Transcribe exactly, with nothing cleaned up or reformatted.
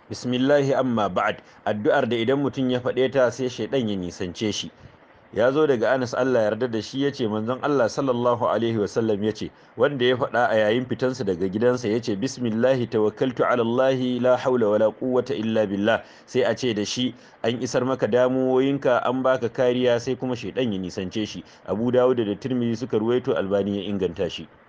Bismillahi amma ba'ad, addu'ar da idan mutum ya faɗe ta sai shaiɗan ya nisance shi. Ya zo daga Anas Allah yarda da shi yace manzon Allah sallallahu alaihi wasallam yace wanda ya faɗa a yayin fitansa daga gidansa yace bismillahi tawakkaltu ala Allah la haula wala quwwata illa billah, sai a ce da shi an isar maka damuwoyinka, an baka kariya, sai kuma shaiɗan ya nisance shi. Abu Dawud da Tirmidhi suka ruwaito, Albani ya inganta shi.